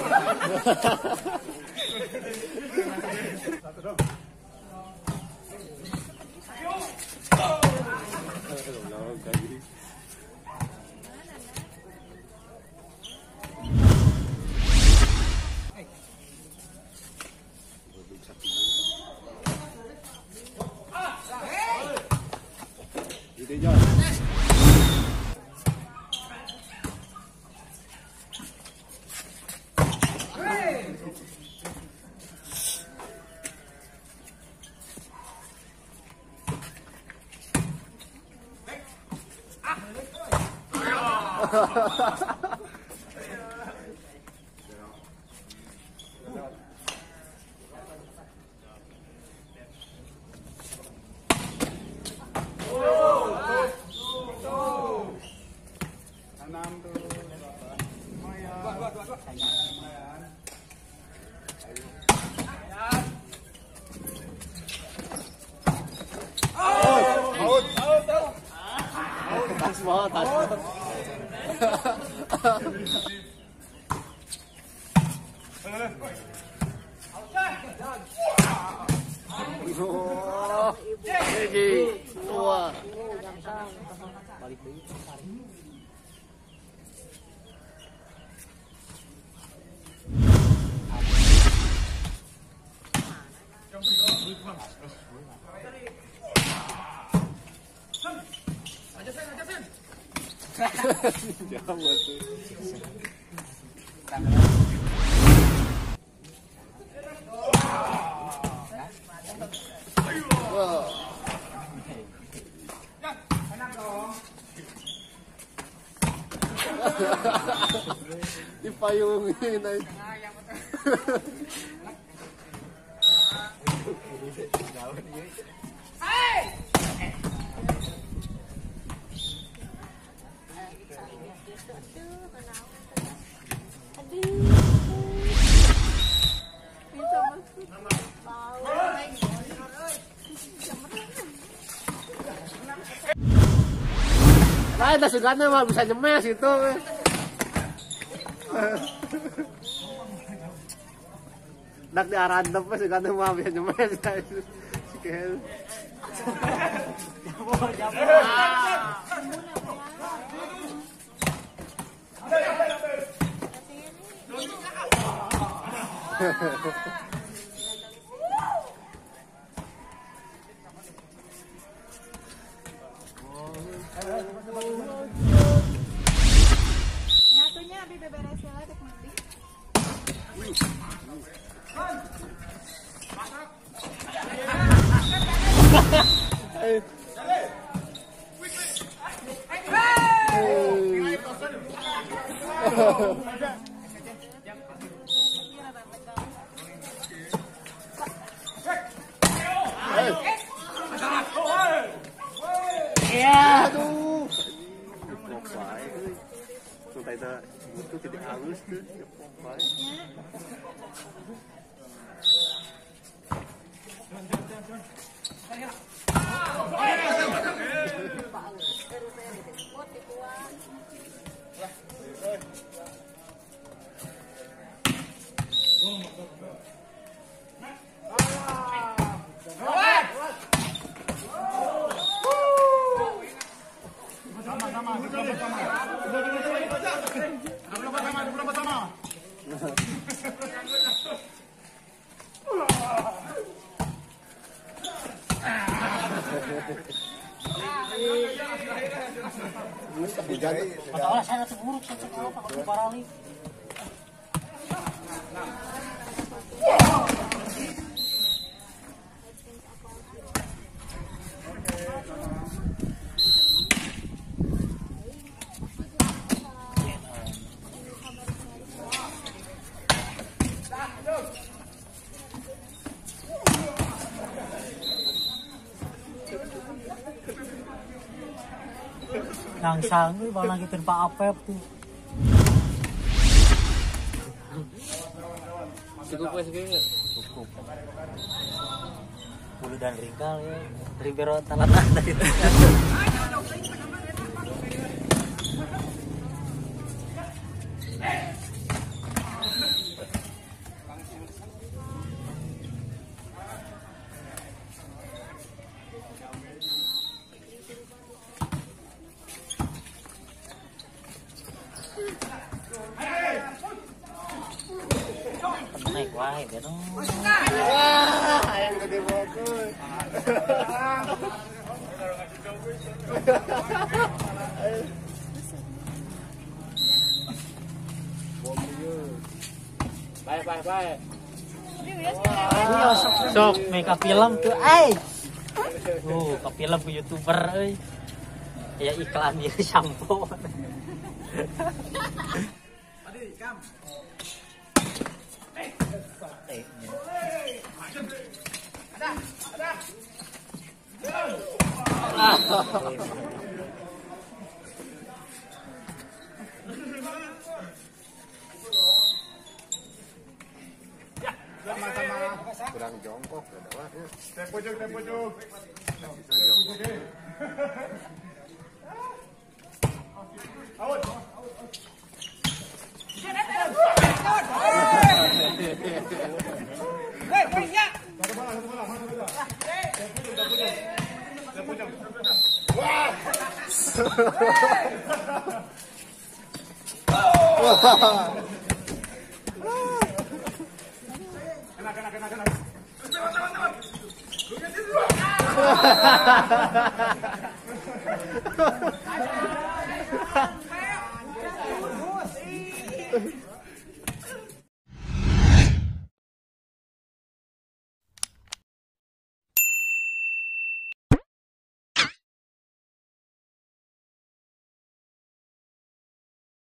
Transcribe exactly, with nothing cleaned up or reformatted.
Dipayungin ay. Ay, nasugat na mah bisa nyemes itu. Dak di arandep pas sugat na mah bisa nyemes. Sikel. Jabo, jabo. Nyatunya abi beberes lah dek mandi. Ya, aduh. Popeye. Sampai dah itu tidak halus tuh, ya Popeye. Padahal saya terburuk, saya cekal pakai parali. Nang sanggup bang lagi Pak Apep tuh. Cukup wes kayaknya. Cukup. Bulu dan ringkal ya. Ribero tanah-tanah itu. naik wae ya dong. Wah, yang gede bagus. Bye bye bye. Iya sok sok make film tuh ai. Uh, ke film ke YouTuber euy. Ya iklan dia shampoo. Adi, kam. Ada, ada. Kurang jongkok ya dah. Tempo juk, tempo juk. Out. Hei, hei ya. Satu bola, satu bola, satu bola. Tempo juk, tempo juk. Tempo juk. Wah. Kena, kena, kena, kena. Teman, teman, teman. Hahaha.